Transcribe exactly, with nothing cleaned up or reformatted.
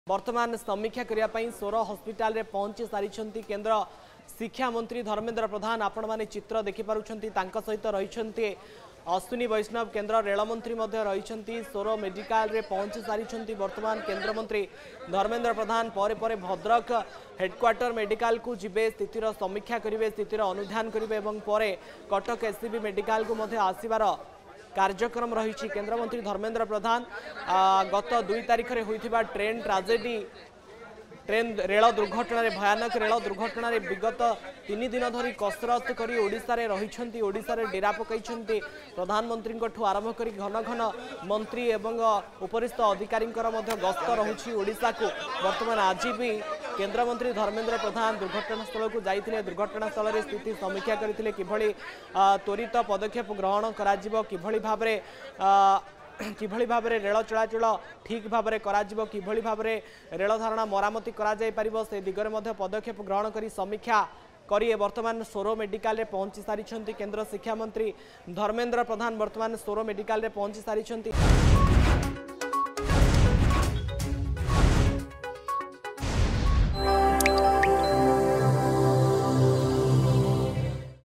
वर्तमान समीक्षा करने सोर हस्पिटाल रे पहुंची सारी केंद्र शिक्षा मंत्री धर्मेंद्र प्रधान। आपण माने चित्र देखिपुंट सहित रही अश्विनी वैष्णव केंद्र रेलमंत्री रही सोर मेडिकल रे पहुंची सारी वर्तमान केंद्र मंत्री धर्मेंद्र प्रधान परे परे भद्रक हेडक्वार्टर मेडिकल को जिबे स्थितिर समीक्षा करेंगे स्थितिर अनुधान करेंगे और परे कटक एससीबी मेडिकल को आसबार कार्यक्रम रही। केंद्रमंत्री धर्मेंद्र प्रधान गत दुई तारिख में होता ट्रेन ट्राजेडी ट्रेन रेल दुर्घटना भयानक रेल दुर्घटना विगत तीन दिन धरी कसरत कर ओडिशा रे रही ओडिशा रे डेरा पकई प्रधानमंत्री आरंभ कर घन घन मंत्री एवं उपरिस्थ अधिकारी गस्त रही ओडिशा को। वर्तमान आज भी केंद्रमंत्री धर्मेंद्र प्रधान दुर्घटना स्थल को जाइए दुर्घटना स्थल में स्थिति समीक्षा करते किभली त्वरित पदक्षेप ग्रहण करा किभली भाव किभली भाव में रेल चलाचल ठीक भाव में करा किभली भाव में रेल धारणा मरामती करा जाय परिबो से दिगरे मध्य पदक्षेप ग्रहण करी समीक्षा करिए। वर्तमान सोरो मेडिकल रे पहुंची सारी केंद्र शिक्षा मंत्री धर्मेंद्र प्रधान वर्तमान सोरो मेडिकल रे पहुंची सारी।